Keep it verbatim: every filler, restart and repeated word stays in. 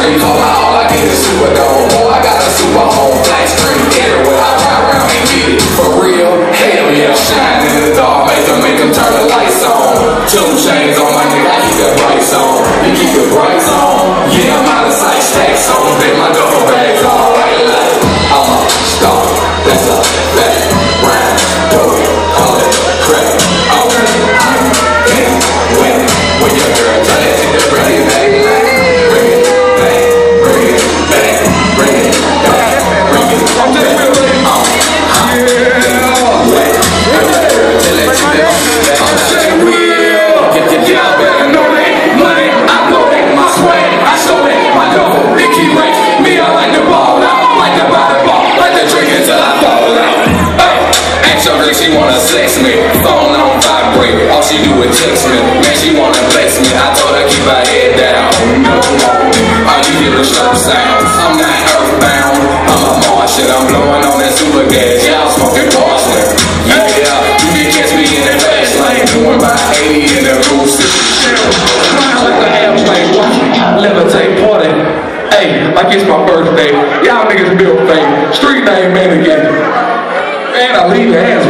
street color, all I get is super dome. Oh, I got a super home, flat screen everywhere. I ride around and get it. For real, hell yeah. Shine in the dark, make them, make them turn the lights on. Two chains on my neck, I keep the brights on. You keep the brights on? Yeah, I'm out of sight, stacks on. Bet my duffel bags all right like I'm a star. That's a fact. Rhyme, dope, call it crack. Okay, hey, when, when your girl tell it, to bring it back, bring it back, bring it back, bring it back, bring it back. I'm just feeling on, yeah. When your girl tell it, to bring it back, I'm saying real. Y'all better know that money, I blow that, my swag, I show that, my double, it keep rich. Me, I like the ball out, like the body ball, like the drink until I fall out. Hey, ain't your girl, she wanna sex me, phone on vibrate, all she do is text me. Man, she wanna flex me, I told her keep her head down. No, all you hear is sharp sounds. I'm not earthbound, I'm a Martian, I'm blowing on that super gas. Y'all smoking porcelain. Yeah, you can catch me in the fast lane, doing by eighty in the roof. Like the airplane, levitate party. Hey, like it's my birthday. Y'all niggas built fake. Street name man again. Man, I leave your hands